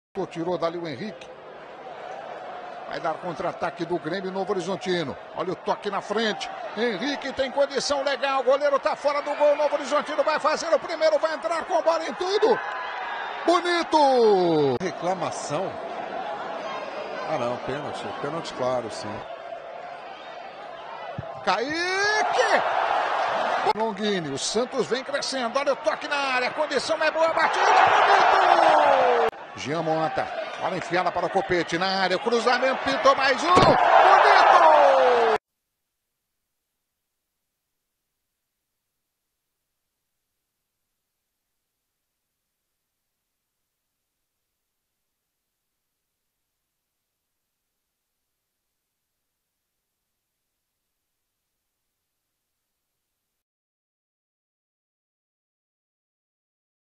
Tirou dali o Henrique. Vai dar contra-ataque do Grêmio Novo Horizontino. Olha o toque na frente. Henrique tem condição legal. O goleiro tá fora do gol. Novo Horizontino vai fazer o primeiro. Vai entrar com bola em tudo. Bonito. Reclamação. Ah não, pênalti. Pênalti claro, sim. Kaique. Longini. O Santos vem crescendo. Olha o toque na área. A condição é boa. Batida. Bonito. Jean Monta. Bola enfiada para o Copete na área. O cruzamento pintou mais um. Bonito!